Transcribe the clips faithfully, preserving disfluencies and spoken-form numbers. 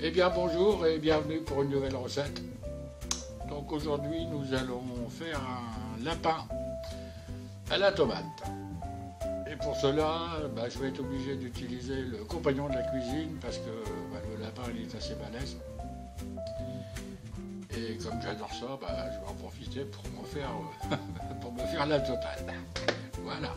Eh bien bonjour et bienvenue pour une nouvelle recette. Donc aujourd'hui nous allons faire un lapin à la tomate. Et pour cela, bah, je vais être obligé d'utiliser le compagnon de la cuisine parce que bah, le lapin il est assez balèze. Et comme j'adore ça, bah, je vais en profiter pour m'en faire, pour me faire la totale. Voilà.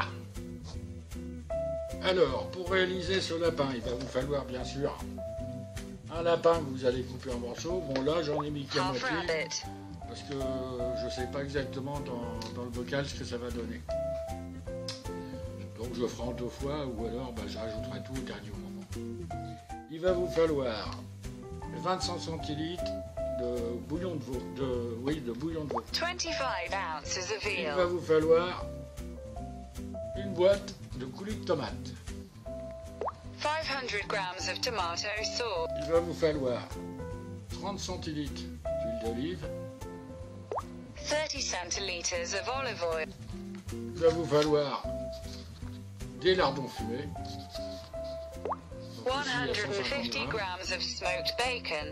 Alors, pour réaliser ce lapin, il va vous falloir bien sûr un lapin que vous allez couper en morceaux. Bon là j'en ai mis qu'à moitié parce que je ne sais pas exactement dans, dans le bocal ce que ça va donner. Donc je ferai en deux fois ou alors bah, je rajouterai tout au dernier moment. Il va vous falloir vingt-cinq centilitres de bouillon de veau. De, oui, de bouillon de veau. Il va vous falloir une boîte de coulis de tomates. five hundred grams of tomato sauce. Il va vous falloir trente centilitres d'huile d'olive. thirty centiliters of olive oil. Il va vous falloir des lardons fumés. one hundred fifty grams of smoked bacon.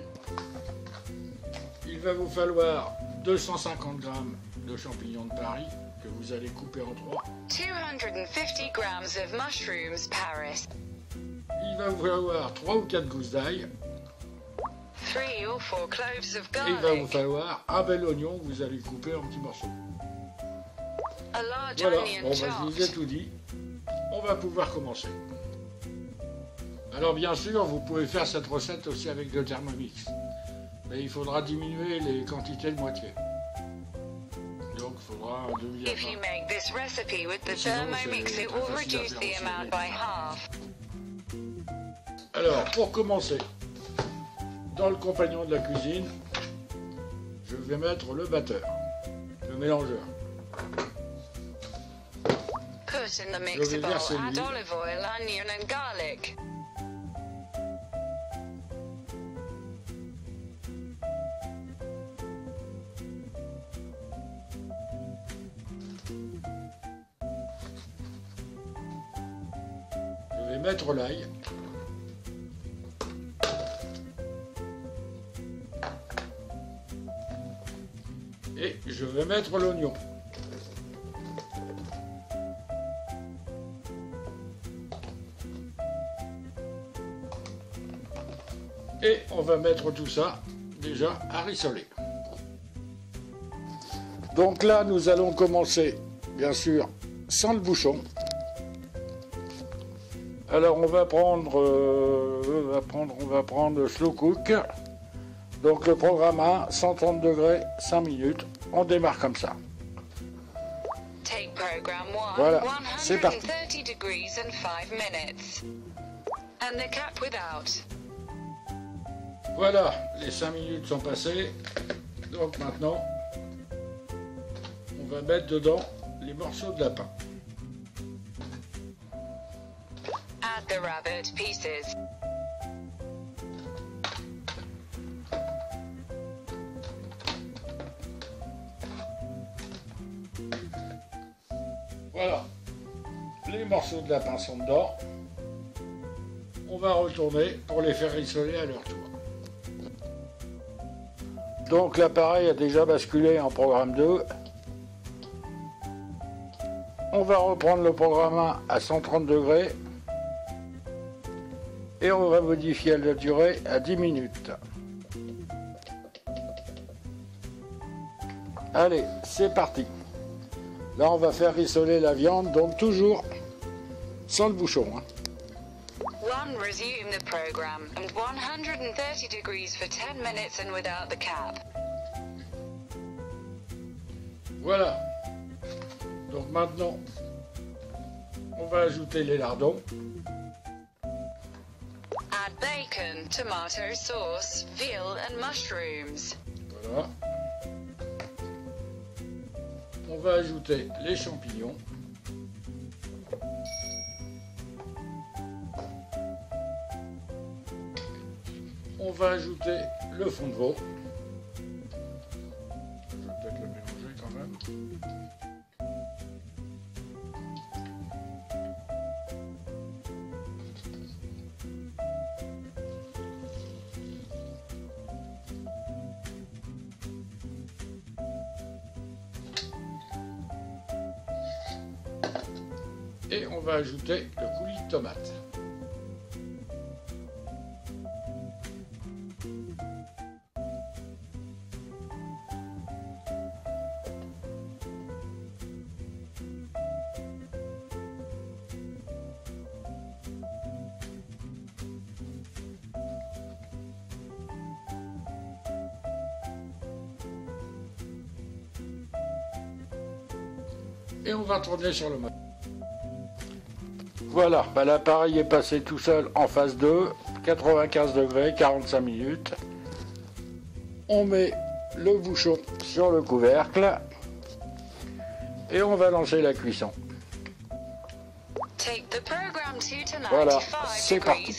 Il va vous falloir deux cent cinquante grammes de champignons de Paris que vous allez couper en trois. two hundred fifty grams of mushrooms Paris. Il va vous falloir trois ou quatre gousses d'ail. three or four cloves of Et il va vous garlic. falloir un bel oignon que vous allez couper en petits morceaux. A large Voilà, onion bon, bah, je vous ai chopped. tout dit. On va pouvoir commencer. Alors bien sûr, vous pouvez faire cette recette aussi avec le Thermomix. Mais il faudra diminuer les quantités de moitié. Donc il faudra un demi If you make this recipe with the Sinon, Thermomix, c'est it très will facile à reduce faire the aussi, amount oui. by half. Alors, pour commencer, dans le compagnon de la cuisine, je vais mettre le batteur, le mélangeur. Put in the vais mixer bowl, verser add l'huile. olive oil, onion and garlic. Je vais mettre l'ail. Et je vais mettre l'oignon. Et on va mettre tout ça déjà à rissoler. Donc là, nous allons commencer, bien sûr, sans le bouchon. Alors on va prendre, euh, on va prendre, on va prendre slow cook. Donc le programme un, cent trente degrés, cinq minutes. On démarre comme ça. Take program one, Voilà, c'est parti. one hundred thirty degrees and five minutes. And the cap without. Voilà, les cinq minutes sont passées. Donc maintenant, on va mettre dedans les morceaux de lapin. Add the rabbit pieces. Voilà, les morceaux de lapin sont dedans. On va retourner pour les faire rissoler à leur tour. Donc l'appareil a déjà basculé en programme deux. On va reprendre le programme un à cent trente degrés. Et on va modifier la durée à dix minutes. Allez, c'est parti. Là, on va faire rissoler la viande, donc toujours sans le bouchon. Hein. one Resume the program and one hundred thirty degrees for ten minutes and without the cap. Voilà. Donc maintenant, on va ajouter les lardons. Add bacon, tomato sauce, veal and mushrooms. Voilà. On va ajouter les champignons. On va ajouter le fond de veau. Je vais peut-être le mélanger quand même. Et on va ajouter le coulis de tomate. Et on va tourner sur le mode. Voilà, bah l'appareil est passé tout seul en phase deux, quatre-vingt-quinze degrés, quarante-cinq minutes. On met le bouchon sur le couvercle et on va lancer la cuisson. Voilà, c'est parti.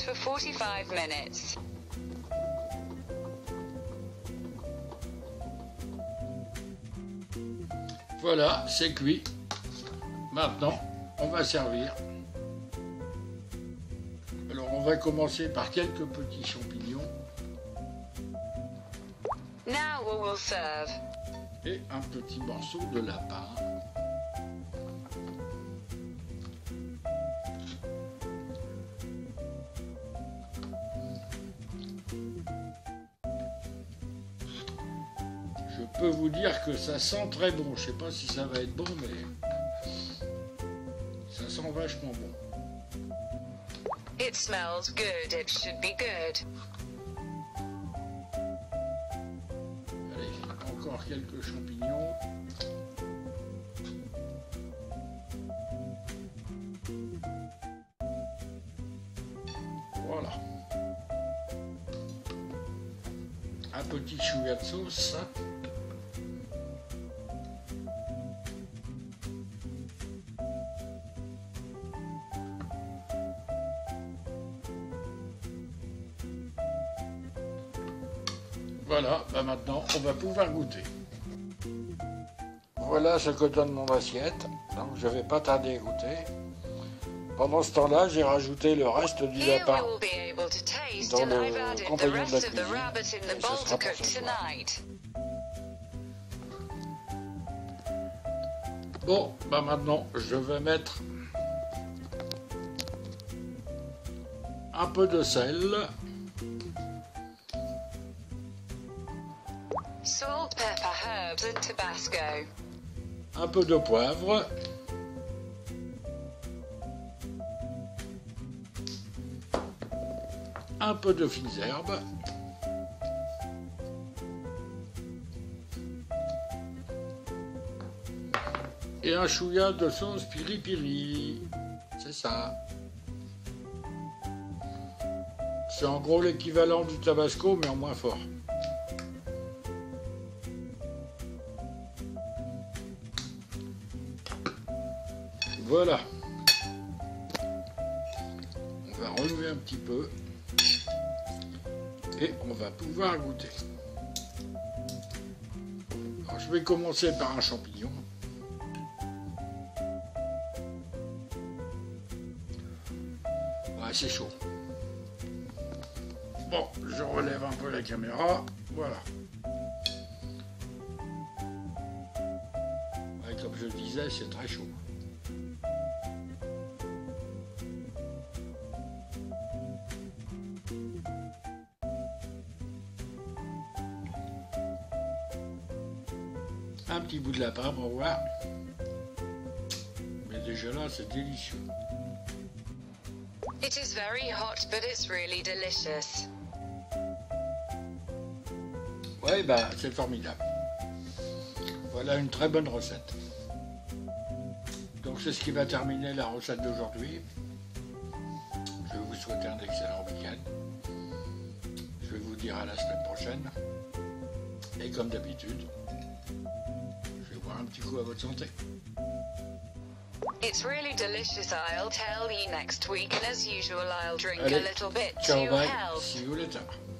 Voilà, c'est cuit. Maintenant, on va servir. Alors, on va commencer par quelques petits champignons. Now we will serve. Et un petit morceau de lapin. Je peux vous dire que ça sent très bon. Je sais pas si ça va être bon, mais ça sent vachement bon. It smells good. It should be good. Allez, encore quelques champignons. Voilà. Un petit chouïa de sauce. Voilà, bah maintenant on va pouvoir goûter. Voilà ce que donne mon assiette, donc je vais pas tarder à goûter. Pendant ce temps-là, j'ai rajouté le reste du lapin dans le compagnon de la cuisine. Et ce sera pour ce soir. Bon, bah maintenant je vais mettre un peu de sel. Salt, pepper, herbs and Tabasco. Un peu de poivre. Un peu de fines herbes. Et un chouïa de sauce piri-piri. C'est ça. C'est en gros l'équivalent du Tabasco, mais en moins fort. Voilà. On va relever un petit peu. Et on va pouvoir goûter. Alors, je vais commencer par un champignon. Ouais, c'est chaud. Bon, je relève un peu la caméra. Voilà. Ouais, comme je le disais, c'est très chaud. Un petit bout de lapin pour voir. Mais déjà là, c'est délicieux. It is very hot, but it's really delicious. Ouais, bah, c'est formidable. Voilà une très bonne recette. Donc c'est ce qui va terminer la recette d'aujourd'hui. Je vais vous souhaiter un excellent week-end. Je vais vous dire à la semaine prochaine. Et comme d'habitude, je vais boire un petit coup à votre santé. It's really delicious, I'll tell you next week, and as usual, I'll drink Allez, a little bit ciao, to bye. help. See you later.